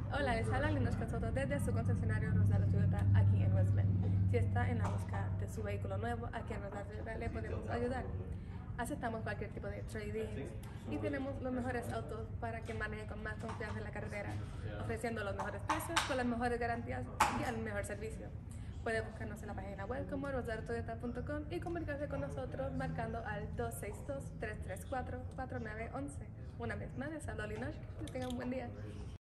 Hola, les habla Linoshka Soto desde su concesionario Rosales Toyota aquí en West Bend. Si está en la búsqueda de su vehículo nuevo, aquí en Rosales Toyota le podemos ayudar. Aceptamos cualquier tipo de trading y tenemos los mejores autos para que maneje con más confianza en la carretera, ofreciendo los mejores precios con las mejores garantías y al mejor servicio. Puede buscarnos en la página web como rosarotoyota.com y comunicarse con nosotros marcando al 262-334-4911. Una vez más, les hablo Linoshka. Que tengan un buen día.